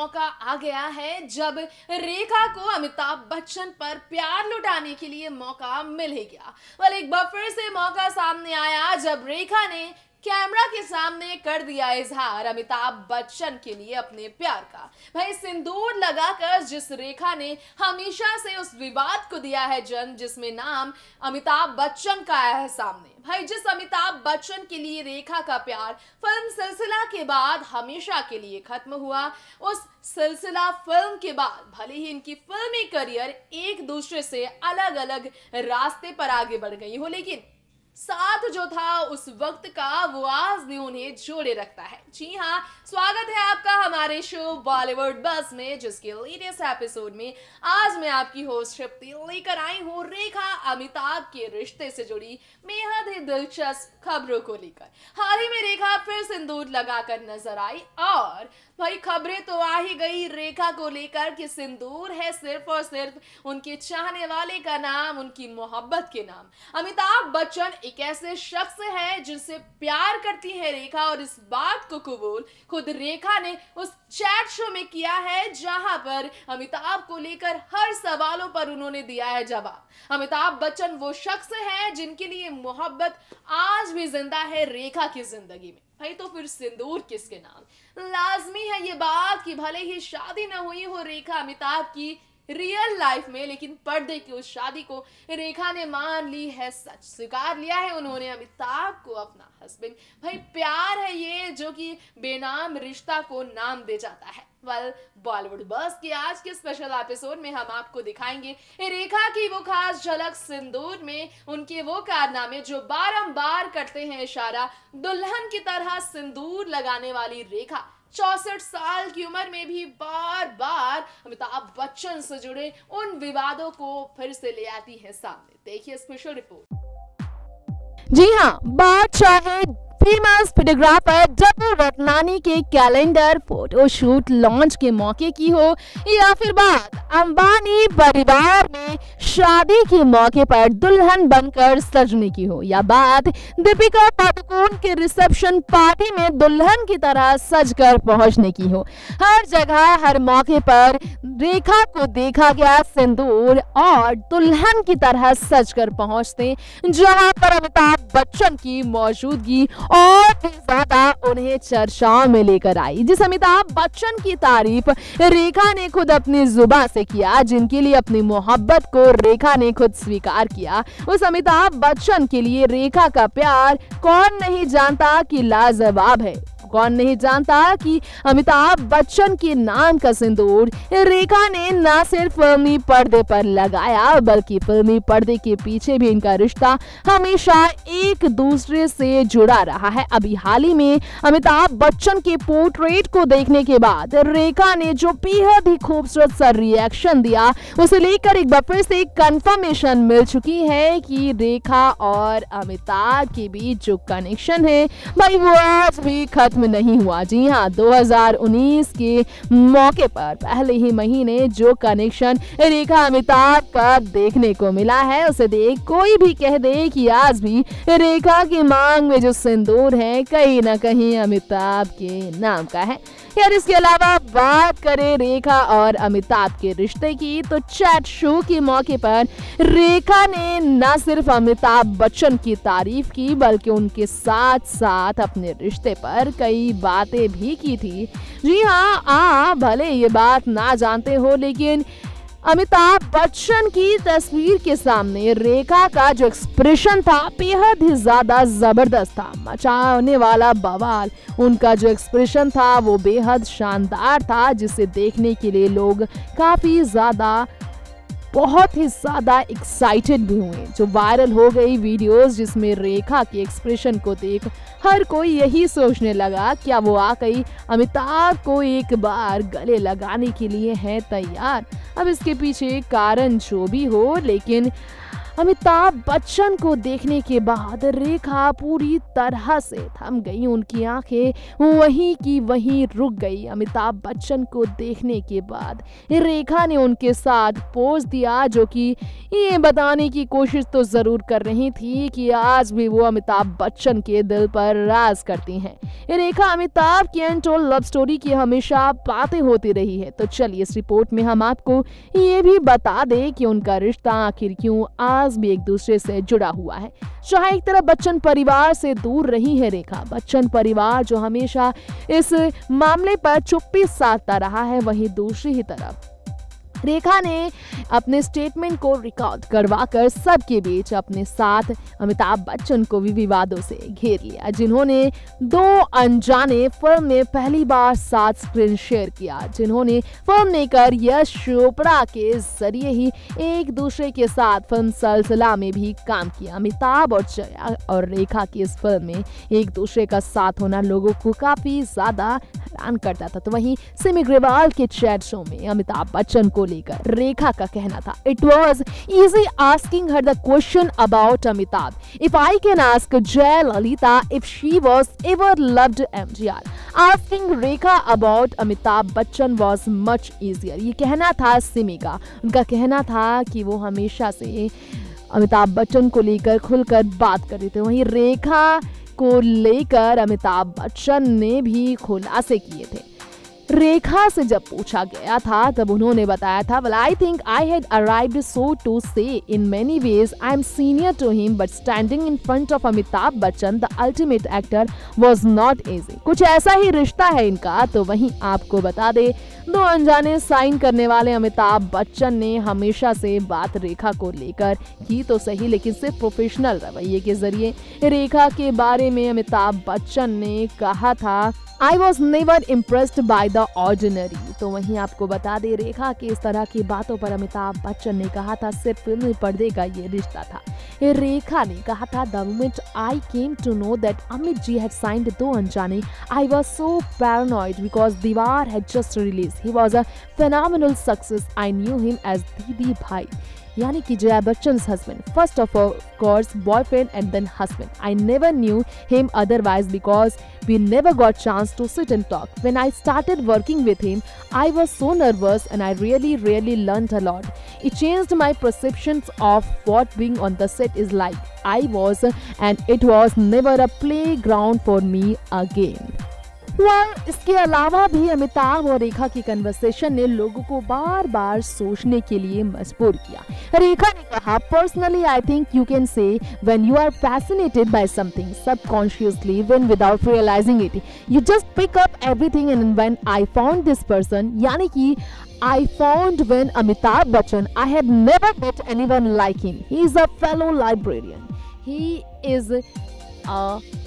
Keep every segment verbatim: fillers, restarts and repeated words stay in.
मौका आ गया है जब रेखा को अमिताभ बच्चन पर प्यार लुटाने के लिए मौका मिल ही गया। वाल एक बार फिर से मौका सामने आया जब रेखा ने कैमरा के सामने कर दिया इजहार अमिताभ बच्चन के लिए अपने प्यार का। भाई सिंदूर लगाकर जिस रेखा ने हमेशा से उस विवाद को दिया है जन्म, जिसमें नाम अमिताभ बच्चन का आया है सामने। भाई जिस अमिताभ बच्चन के लिए रेखा का प्यार फिल्म सिलसिला के बाद हमेशा के लिए खत्म हुआ, उस सिलसिला फिल्म के बाद भले ही इनकी फिल्मी करियर एक दूसरे से अलग अलग रास्ते पर आगे बढ़ गई हो, लेकिन साथ जो था उस वक्त का वो आज भी उन्हें जोड़े रखता है। जी हाँ, स्वागत है आपका हमारे शो बॉलीवुड बस में, जिसके लेटेस्ट एपिसोड में आज मैं आपकी होस्ट तृप्ति लेकर आई हूँ रेखा अमिताभ के रिश्ते से जुड़ी बेहद ही दिलचस्प खबरों को लेकर। हाल ही में रेखा फिर सिंदूर लगाकर नजर आई और भाई खबरें तो आ ही गई रेखा को लेकर कि सिंदूर है सिर्फ और सिर्फ उनके चाहने वाले का नाम, उनकी मोहब्बत के नाम। अमिताभ बच्चन एक ऐसे शख्स है जिनसे प्यार करती है रेखा और इस बात को कबूल खुद रेखा ने उस चैट शो में किया है जहां पर अमिताभ को लेकर हर सवालों पर उन्होंने दिया है जवाब। अमिताभ बच्चन वो शख्स है जिनके लिए मोहब्बत आज भी जिंदा है रेखा की जिंदगी में। भाई तो फिर सिंदूर किसके नाम? लाजमी है ये बात कि भले ही शादी न हुई हो रेखा अमिताभ की रियल लाइफ में, लेकिन पर्दे की उस शादी को रेखा ने मान ली है, सच स्वीकार लिया है उन्होंने अमिताभ को अपना हस्बैंड। भाई प्यार है ये जो कि बेनाम रिश्ता को नाम दे जाता है। वेल बॉलीवुड बस के आज के स्पेशल एपिसोड में हम आपको दिखाएंगे रेखा की वो खास झलक सिंदूर में, उनके वो कारनामे जो बारंबार करते हैं इशारा दुल्हन की तरह सिंदूर लगाने वाली रेखा चौसठ साल की उम्र में भी बार बार अमिताभ बच्चन से जुड़े उन विवादों को फिर से ले आती है सामने। देखिए स्पेशल रिपोर्ट। जी हाँ, बात चाहे फेमस फोटोग्राफर डब्बू रत्नानी के कैलेंडर फोटोशूट लॉन्च के मौके की हो या फिर बात अंबानी परिवार में शादी के मौके पर दुल्हन बनकर सजने की हो, या बात दीपिका पादुकोण के रिसेप्शन पार्टी में दुल्हन की तरह सजकर पहुंचने की हो, हर जगह हर मौके पर रेखा को देखा गया सिंदूर और दुल्हन की तरह सजकर पहुंचते, जहां पर अमिताभ बच्चन की मौजूदगी और भी ज्यादा उन्हें चर्चाओं में लेकर आई। जिस अमिताभ बच्चन की तारीफ रेखा ने खुद अपनी जुबान से किया, जिनके लिए अपनी मोहब्बत को रेखा ने खुद स्वीकार किया, उस अमिताभ बच्चन के लिए रेखा का प्यार कौन नहीं जानता कि लाजवाब है। कौन नहीं जानता कि अमिताभ बच्चन के नाम का सिंदूर रेखा ने न सिर्फ फिल्मी पर्दे पर लगाया बल्कि फिल्मी पर्दे के पीछे भी इनका रिश्ता हमेशा एक दूसरे से जुड़ा रहा है। अभी हाल ही में अमिताभ बच्चन के पोर्ट्रेट को देखने के बाद रेखा ने जो बेहद ही खूबसूरत सा रिएक्शन दिया, उसे लेकर एक बार फिर से कंफर्मेशन मिल चुकी है कि रेखा और अमिताभ के बीच जो कनेक्शन है भाई वो आज भी खत्म नहीं हुआ। जी हाँ, दो हज़ार उन्नीस के मौके पर पहले ही महीने जो कनेक्शन रेखा अमिताभ का देखने को मिला है, उसे देख कोई भी कह दे कि आज भी रेखा की मांग में जो सिंदूर है कहीं ना कहीं अमिताभ के नाम का है। यार इसके अलावा बात करें रेखा और अमिताभ के रिश्ते की, तो चैट शो के मौके पर रेखा ने न सिर्फ अमिताभ बच्चन की तारीफ की बल्कि उनके साथ साथ अपने रिश्ते पर कई बातें भी की थी। जी हाँ, आ भले ये बात ना जानते हो, लेकिन अमिताभ बच्चन की तस्वीर के सामने रेखा का जो एक्सप्रेशन था बेहद ही ज्यादा जबरदस्त था, मचाने वाला बवाल। उनका जो एक्सप्रेशन था वो बेहद शानदार था, जिसे देखने के लिए लोग काफी ज्यादा बहुत ही ज्यादा एक्साइटेड भी हुए। जो वायरल हो गई वीडियोस जिसमें रेखा के एक्सप्रेशन को देख हर कोई यही सोचने लगा क्या वो वाकई अमिताभ को एक बार गले लगाने के लिए है तैयार। अब इसके पीछे कारण जो भी हो, लेकिन अमिताभ बच्चन को देखने के बाद रेखा पूरी तरह से थम गई। उनकी आंखें वहीं की वहीं रुक गई। अमिताभ बच्चन को देखने के बाद रेखा ने उनके साथ पोज दिया, जो कि ये बताने की कोशिश तो जरूर कर रही थी कि आज भी वो अमिताभ बच्चन के दिल पर राज करती हैं। रेखा अमिताभ की अनटोल्ड लव स्टोरी की हमेशा बातें होती रही है। तो चलिए इस रिपोर्ट में हम आपको ये भी बता दें कि उनका रिश्ता आखिर क्यों आज भी एक दूसरे से जुड़ा हुआ है। चाहे एक तरफ बच्चन परिवार से दूर रही है रेखा, बच्चन परिवार जो हमेशा इस मामले पर चुप्पी साधता रहा है, वहीं दूसरी ही तरफ रेखा ने अपने स्टेटमेंट को रिकॉर्ड करवाकर सबके बीच अपने साथ अमिताभ बच्चन को भी विवादों से घेर लिया, जिन्होंने दो अनजाने फिल्म में पहली बार साथ स्क्रीन शेयर किया, जिन्होंने फिल्म मेकर यश चोपड़ा के जरिए ही एक दूसरे के साथ फिल्म सिलसिला में भी काम किया। अमिताभ और जया और रेखा की इस फिल्म में एक दूसरे का साथ होना लोगों को काफी ज्यादा हैरान करता था। तो वहीं सिमी ग्रेवाल के चैट शो में अमिताभ बच्चन को लेकर रेखा का कहना था, it was easy asking her the question about Amitabh if I can ask Jayalalithaa if she was ever loved MGR. Asking Rekha about Amitabh Bachchan was much easier. ये कहना था सिमी का। उनका कहना था कि वो हमेशा से अमिताभ बच्चन को लेकर खुलकर बात कर रहे थे। वहीं रेखा को लेकर अमिताभ बच्चन ने भी खुलासे किए थे। रेखा से जब पूछा गया था तब उन्होंने बताया था, well I think I had arrived so to say in many ways I am senior to him but standing in front of Amitabh Bachchan the ultimate actor was not easy। कुछ ऐसा ही रिश्ता है इनका। तो वहीं आपको बता दे, दो अनजाने साइन करने वाले अमिताभ बच्चन ने हमेशा से बात रेखा को लेकर की तो सही, लेकिन सिर्फ प्रोफेशनल रवैये के जरिए। रेखा के बारे में अमिताभ बच्चन ने कहा था, I was never impressed by the ordinary। तो वहीं आपको बता दे, रेखा के इस तरह की बातों पर अमिताभ बच्चन ने कहा था सिर्फ फिल्मी पर्दे का ये रिश्ता था। रेखा ने कहा था, the moment I came to know that Amit ji had signed दो अनजाने, I was so paranoid because Diwar had just released। He was a phenomenal success। I knew him as दीदी भाई, यानी कि Jaya बच्चन's husband, first of course boyfriend and then husband। I never knew him otherwise because we never got chance to sit and talk। When I started working with him, I was so nervous and I really really learned a lot। It changed my perceptions of what being on the set is like। I was and it was never a playground for me again। well, इसके अलावा भी अमिताभ और रेखा की conversation ने लोगों को बार बार सोचने के लिए मजबूर किया। रेखा ने कहा, personally I think you can say when you are fascinated by something subconsciously when without realising it you just pick up everything. And when I found this person, यानी कि I found when Amitabh Bachchan, I had never met anyone like him। He is a fellow librarian। He is a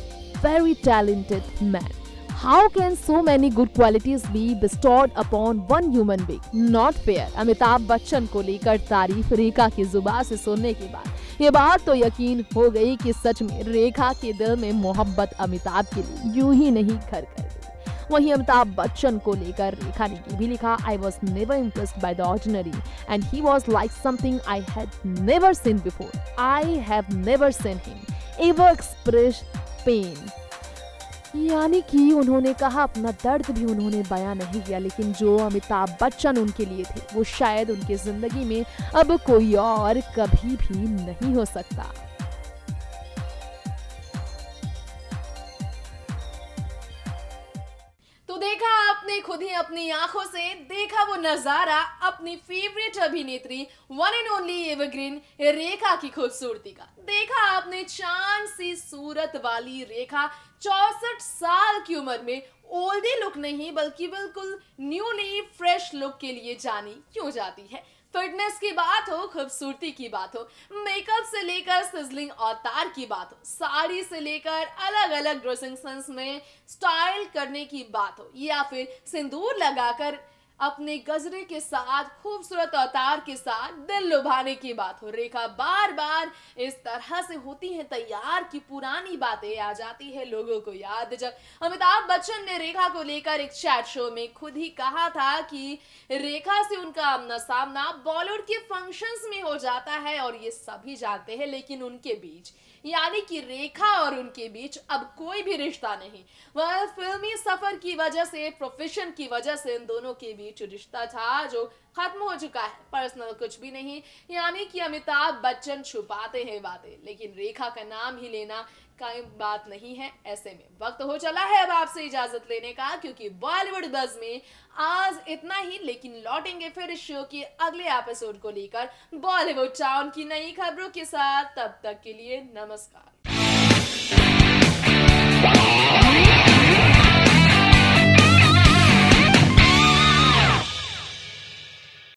very talented man। How can so many good qualities be bestowed upon one human being? Not fair। Amitabh Bachchan को लेकर तारीफ रेखा की जुबान से सुनने के बाद ये बात तो यकीन हो गई कि सच में रेखा के दिल में मोहब्बत अमिताभ के लिए यूं ही नहीं घर कर गई। वहीं अमिताभ बच्चन को लेकर रेखा ने ये भी लिखा, I was never impressed by the ordinary and he was like something I had never seen before। I have never seen him ever express pain। यानी कि उन्होंने कहा अपना दर्द भी उन्होंने बयां नहीं किया, लेकिन जो अमिताभ बच्चन उनके लिए थे वो शायद उनकी जिंदगी में अब कोई और कभी भी नहीं हो सकता। तो देखा आपने खुद ही अपनी आंखों से, देखा वो नजारा अपनी फेवरेट अभिनेत्री one and only evergreen Rekha की खूबसूरती का। देखा आपने चांद सी सूरत वाली रेखा चौसठ साल की उम्र में ओल्डी लुक नहीं बल्कि बिल्कुल न्यूली फ्रेश लुक के लिए जानी क्यों जाती है। फिटनेस की बात हो, खूबसूरती की बात हो, मेकअप से लेकर सिजलिंग अवतार की बात हो, साड़ी से लेकर अलग अलग ड्रेसिंग सेंस में स्टाइल करने की बात हो, या फिर सिंदूर लगाकर अपने गजरे के साथ, खूबसूरत अवतार के साथ दिल लुभाने की बात हो। रेखा बार बार इस तरह से होती है तैयार कि पुरानी बातें आ जाती है लोगों को याद। जब अमिताभ बच्चन ने रेखा को लेकर एक चैट शो में खुद ही कहा था कि रेखा से उनका आमना सामना बॉलीवुड के फंक्शंस में हो जाता है और ये सभी जानते हैं, लेकिन उनके बीच यानी कि रेखा और उनके बीच अब कोई भी रिश्ता नहीं। वह फिल्मी सफर की वजह से, प्रोफेशन की वजह से इन दोनों के बीच रिश्ता था जो खत्म हो चुका है, पर्सनल कुछ भी नहीं। यानी कि अमिताभ बच्चन छुपाते हैं बातें, लेकिन रेखा का नाम ही लेना कोई बात नहीं है। ऐसे में वक्त हो चला है अब आपसे इजाजत लेने का, क्योंकि बॉलीवुड बज़ में आज इतना ही, लेकिन लौटेंगे फिर इस शो के अगले एपिसोड को लेकर बॉलीवुड टाउन की नई खबरों के साथ। तब तक के लिए नमस्कार।